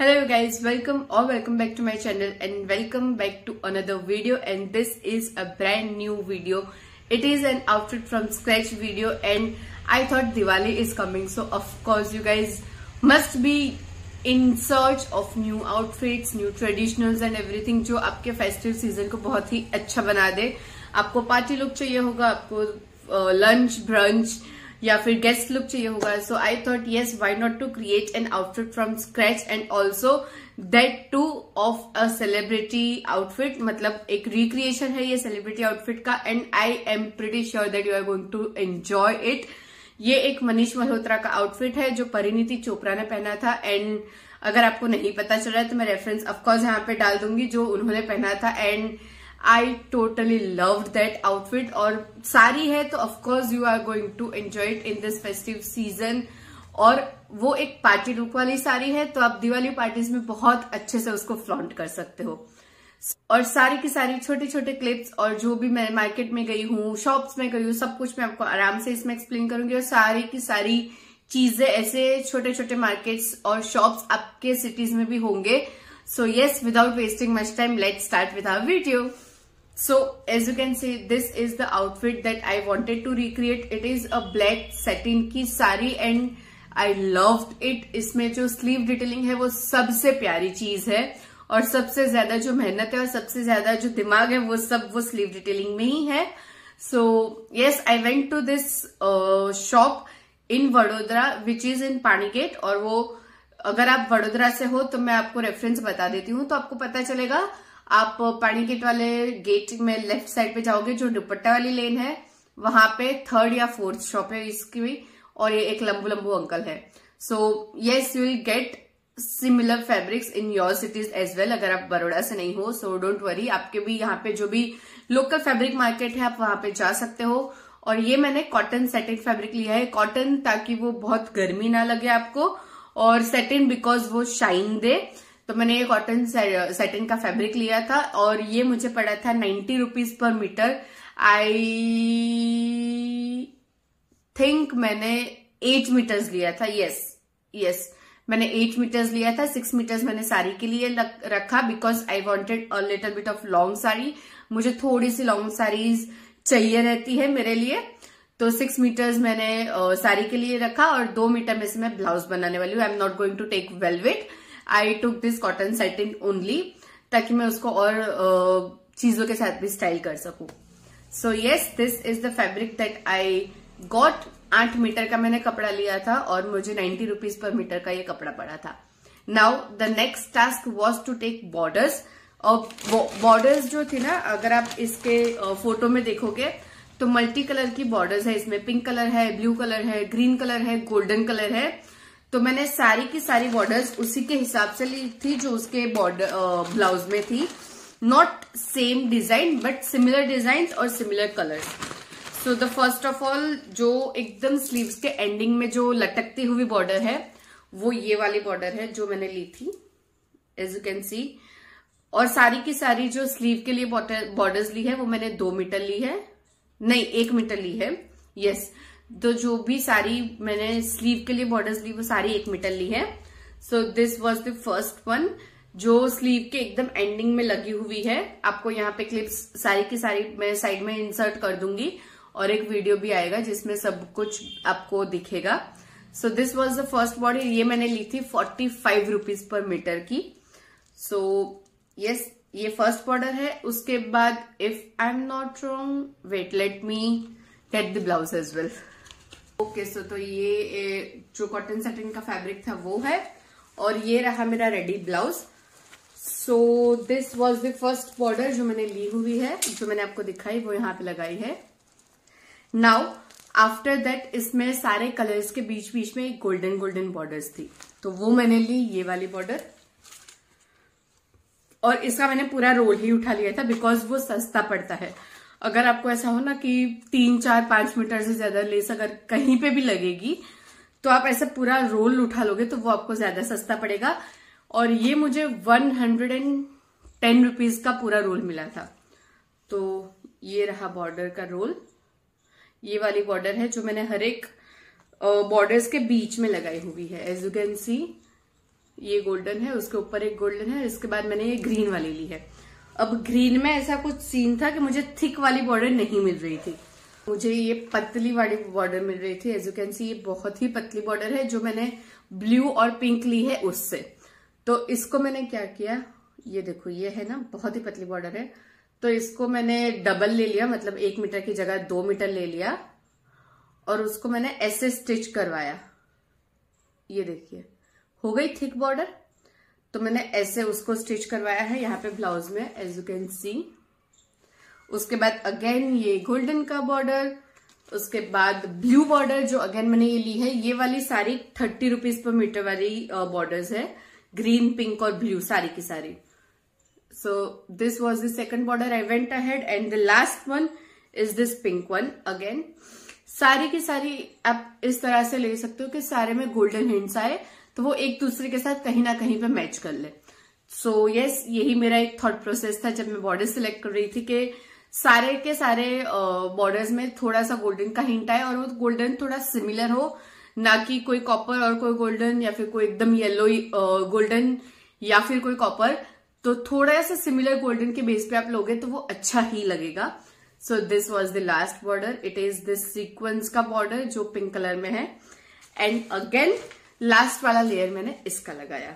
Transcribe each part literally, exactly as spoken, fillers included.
Hello guys, welcome or welcome back to my channel and welcome back to another video, and this is a brand new video. It is an outfit from scratch video and I thought Diwali is coming, so of course you guys must be in search of new outfits, new traditionals and everything जो आपके festive season को बहुत ही अच्छा बना दे। आपको party look चाहिए होगा, आपको लंच ब्रंच या फिर गेस्ट लुक चाहिए होगा, so I thought yes why not to create an outfit from scratch and also that too of a celebrity outfit. मतलब एक रिक्रिएशन है ये सेलिब्रिटी आउटफिट का and I am pretty sure that you are going to enjoy it. ये एक मनीष मल्होत्रा का outfit है जो परिणीति चोपड़ा ने पहना था, एंड अगर आपको नहीं पता चल रहा है तो मैं रेफरेंस ऑफकोर्स यहाँ पे डाल दूंगी जो उन्होंने पहना था, and I totally loved that outfit. और साड़ी है तो of course you are going to enjoy it in this festive season, और वो एक पार्टी लुक वाली साड़ी है तो आप दिवाली पार्टीज में बहुत अच्छे से उसको फ्लॉन्ट कर सकते हो। और सारी की सारी छोटे छोटे क्लिप्स और जो भी मैं मार्केट में गई हूँ, शॉप्स में गई हूँ, सब कुछ मैं आपको आराम से इसमें एक्सप्लेन करूंगी। और सारी की सारी चीजें ऐसे छोटे छोटे मार्केट्स और शॉप्स आपके सिटीज में भी होंगे। So yes, without wasting much time, let's start with our video. So as you can see, this is the outfit that I wanted to recreate. It is a black satin की sari and I loved it. इसमें जो sleeve detailing है वो सबसे प्यारी चीज है, और सबसे ज्यादा जो मेहनत है और सबसे ज्यादा जो दिमाग है वो सब वो sleeve detailing में ही है। So yes, I went to this uh, shop in Vadodara which is in पानीगेट, और वो अगर आप वडोदरा से हो तो मैं आपको रेफरेंस बता देती हूँ तो आपको पता चलेगा। आप पानीगेट वाले गेट में लेफ्ट साइड पे जाओगे, जो दुपट्टा वाली लेन है वहां पे थर्ड या फोर्थ शॉप है इसकी भी, और ये एक लंबू लंबू अंकल है। So yes, you will get similar fabrics in your cities as well अगर आप बड़ौदा से नहीं हो। सो डोंट वरी, आपके भी यहाँ पे जो भी लोकल फैब्रिक मार्केट है आप वहां पे जा सकते हो। और ये मैंने कॉटन सेटिन फैब्रिक लिया है, कॉटन ताकि वो बहुत गर्मी ना लगे आपको, और सेटिन बिकॉज वो शाइन दे। तो मैंने ये कॉटन सेटिन का फैब्रिक लिया था और ये मुझे पड़ा था ninety rupees per metre. I think मैंने एट मीटर्स लिया था। यस यस मैंने एट मीटर्स लिया था। सिक्स मीटर्स मैंने साड़ी के लिए रखा because I wanted a little bit of long sari. मुझे थोड़ी सी लॉन्ग साड़ीज चाहिए रहती है मेरे लिए, तो सिक्स मीटर्स मैंने साड़ी के लिए रखा, और दो मीटर में से मैं ब्लाउज बनाने वाली हूँ। I am not going to take velvet, I took this cotton satin only, ताकि मैं उसको और uh, चीजों के साथ भी स्टाइल कर सकूं। So yes, this is the fabric that I got. आठ मीटर का मैंने कपड़ा लिया था और मुझे नाइन्टी रुपीज पर मीटर का ये कपड़ा पड़ा था। Now the next task was to take borders. और बॉर्डर्स जो थी ना, अगर आप इसके फोटो uh, में देखोगे तो मल्टी कलर की बॉर्डर्स है इसमें। पिंक कलर है, ब्लू कलर है, ग्रीन कलर है, गोल्डन कलर है। तो मैंने सारी की सारी बॉर्डर्स उसी के हिसाब से ली थी जो उसके बॉर्डर ब्लाउज में थी। Not same design but similar design और similar colours. So the first of all, जो एकदम स्लीव्स के एंडिंग में जो लटकती हुई बॉर्डर है वो ये वाली बॉर्डर है जो मैंने ली थी, एज यू कैन सी। और सारी की सारी जो स्लीव के लिए बॉर्डर्स ली है वो मैंने दो मीटर ली है, नहीं एक मीटर ली है। Yes yes. तो जो भी सारी मैंने स्लीव के लिए बॉर्डर्स ली वो सारी एक मीटर ली है। So this was the first one जो स्लीव के एकदम एंडिंग में लगी हुई है। आपको यहाँ पे क्लिप्स सारी की सारी मैं साइड में इंसर्ट कर दूंगी, और एक वीडियो भी आएगा जिसमें सब कुछ आपको दिखेगा। So this was the first border, ये मैंने ली थी forty five rupees per metre की। सो so, यस yes, ये फर्स्ट बॉर्डर है। उसके बाद if I am not wrong, wait let me get the blouse as well. Okay, so तो ये जो कॉटन सेटिन का फैब्रिक था वो है, और ये रहा मेरा ready blouse. So this was the first border जो मैंने ली हुई है, जो मैंने आपको दिखाई वो यहाँ पे लगाई है। नाउ आफ्टर दैट इसमें सारे कलर्स के बीच बीच में एक गोल्डन गोल्डन बॉर्डर्स थी, तो वो मैंने ली ये वाली बॉर्डर, और इसका मैंने पूरा रोल ही उठा लिया था बिकॉज वो सस्ता पड़ता है। अगर आपको ऐसा हो ना कि तीन चार पांच मीटर से ज्यादा लेस अगर कहीं पे भी लगेगी तो आप ऐसा पूरा रोल उठा लोगे तो वो आपको ज्यादा सस्ता पड़ेगा। और ये मुझे one hundred and ten rupees का पूरा रोल मिला था। तो ये रहा बॉर्डर का रोल, ये वाली बॉर्डर है जो मैंने हर एक बॉर्डर्स के बीच में लगाई हुई है, एज यू कैन सी। ये गोल्डन है, उसके ऊपर एक गोल्डन है, इसके बाद मैंने ये ग्रीन वाली ली है। अब ग्रीन में ऐसा कुछ सीन था कि मुझे थिक वाली बॉर्डर नहीं मिल रही थी, मुझे ये पतली वाली बॉर्डर मिल रही थी। एज यू कैन सी ये बहुत ही पतली बॉर्डर है जो मैंने ब्लू और पिंक ली है उससे। तो इसको मैंने क्या किया, ये देखो ये है ना बहुत ही पतली बॉर्डर है, तो इसको मैंने डबल ले लिया, मतलब एक मीटर की जगह दो मीटर ले लिया और उसको मैंने ऐसे स्टिच करवाया। ये देखिए हो गई थिक बॉर्डर, तो मैंने ऐसे उसको स्टिच करवाया है यहाँ पे ब्लाउज में, एज यू कैन सी। उसके बाद अगेन ये गोल्डन का बॉर्डर, उसके बाद ब्लू बॉर्डर जो अगेन मैंने ये ली है। ये वाली सारी थर्टी रुपीज पर मीटर वाली बॉर्डर्स है, ग्रीन पिंक और ब्लू सारी की सारी। So this was the second border, I went ahead and the last one is this pink one. Again सारी की सारी आप इस तरह से ले सकते हो कि सारे में गोल्डन हिंट्स आए तो वो एक दूसरे के साथ कहीं ना कहीं पे मैच कर ले। सो so, यस yes, यही मेरा एक थॉट प्रोसेस था जब मैं बॉर्डर सिलेक्ट कर रही थी कि सारे के सारे बॉर्डर्स में थोड़ा सा गोल्डन का हिंट आए और वो गोल्डन थोड़ा सिमिलर हो, ना कि कोई कॉपर और कोई गोल्डन या फिर कोई एकदम येलो गोल्डन या फिर कोई कॉपर। तो थोड़ा सा सिमिलर गोल्डन के बेस पे आप लोगे तो वो अच्छा ही लगेगा। So this was the last border, it is this sequence का बॉर्डर जो पिंक कलर में है। एंड अगेन लास्ट वाला लेयर मैंने इसका लगाया।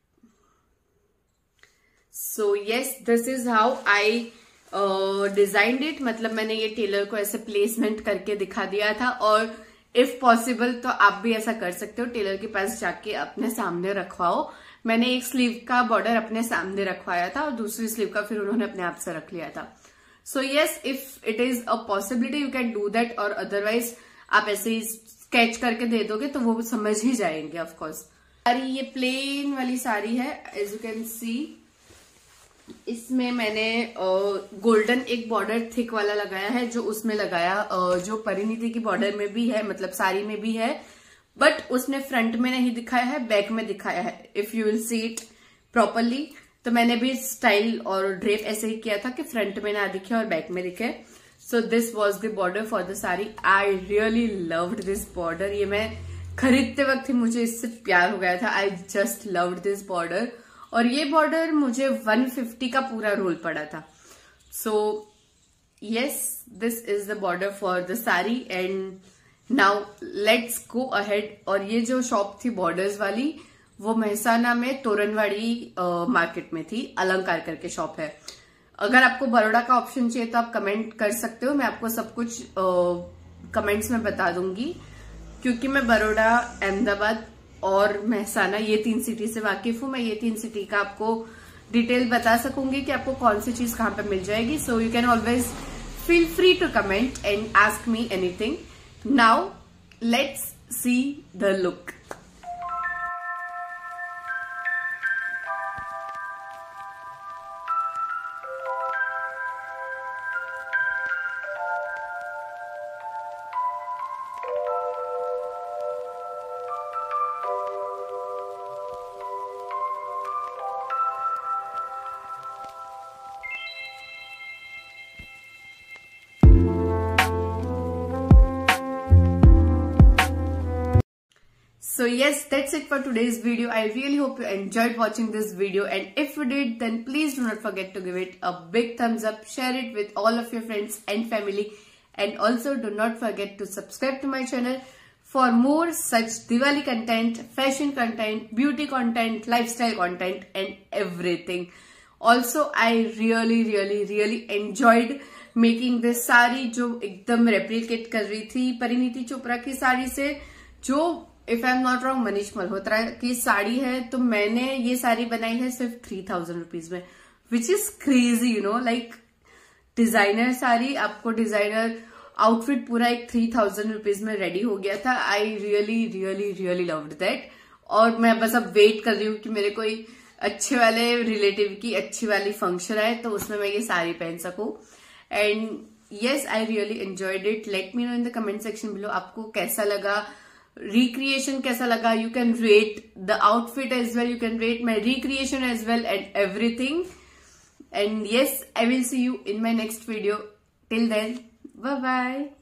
So yes this is how I designed it, मतलब मैंने ये टेलर को ऐसे प्लेसमेंट करके दिखा दिया था। और इफ पॉसिबल तो आप भी ऐसा कर सकते हो, टेलर के पास जाके अपने सामने रखवाओ। मैंने एक स्लीव का बॉर्डर अपने सामने रखवाया था और दूसरी स्लीव का फिर उन्होंने अपने आप से रख लिया था। So yes if it is a possibility you can do that, और अदरवाइज आप ऐसे ही स्केच करके दे दोगे तो वो समझ ही जाएंगे ऑफकोर्स। सारी ये प्लेन वाली साड़ी है, एज यू कैन सी। इसमें मैंने गोल्डन एक बॉर्डर थिक वाला लगाया है जो उसमें लगाया, जो परिणीति की बॉर्डर में भी है, मतलब साड़ी में भी है, बट उसने फ्रंट में नहीं दिखाया है, बैक में दिखाया है। If you will see it properly, तो मैंने भी स्टाइल और ड्रेप ऐसे ही किया था कि फ्रंट में ना दिखे और बैक में दिखे। So this was the border for the sari. I really loved this border, ये मैं खरीदते वक्त ही मुझे इससे प्यार हो गया था। I just loved this border, और ये बॉर्डर मुझे वन फिफ्टी का पूरा रोल पड़ा था। So yes this is the border for the sari and now let's go ahead. और ये जो शॉप थी बॉर्डर्स वाली वो मेहसाना में तोरणवाड़ी मार्केट में थी, अलंकार करके शॉप है। अगर आपको बड़ौदा का ऑप्शन चाहिए तो आप कमेंट कर सकते हो, मैं आपको सब कुछ कमेंट्स में बता दूंगी, क्योंकि मैं बड़ौदा, अहमदाबाद और मेहसाना ये तीन सिटी से वाकिफ हूँ। मैं ये तीन सिटी का आपको डिटेल बता सकूंगी कि आपको कौन सी चीज कहाँ पे मिल जाएगी। So you can always feel free to comment and ask me anything. Now let's see the look. So yes, that's it for today's video. I really hope you enjoyed watching this video, and if you did, then please do not forget to give it a big thumbs up, share it with all of your friends and family, and also do not forget to subscribe to my channel for more such Diwali content, fashion content, beauty content, lifestyle content and everything. Also, I really really really enjoyed making this sari जो एकदम replicate कर रही थी परिणीति चोपड़ा की साड़ी से, जो if I am not wrong Manish Malhotra की साड़ी है। तो मैंने ये साड़ी बनाई है सिर्फ थ्री थाउजेंड रुपीज में, which is crazy, you know, like designer sari, आपको डिजाइनर आउटफिट पूरा एक थ्री थाउजेंड रुपीज में रेडी हो गया था। I really really really loved that. और मैं बस अब वेट कर रही हूँ कि मेरे कोई अच्छे वाले रिलेटिव की अच्छी वाली फंक्शन आए तो उसमें मैं ये साड़ी पहन सकूं। And yes, I really enjoyed it. Let me know in the comment section below आपको कैसा लगा, recreation कैसा लगा। You can rate the outfit as well, you can rate my recreation as well and everything. And yes, I will see you in my next video. Till then, bye bye.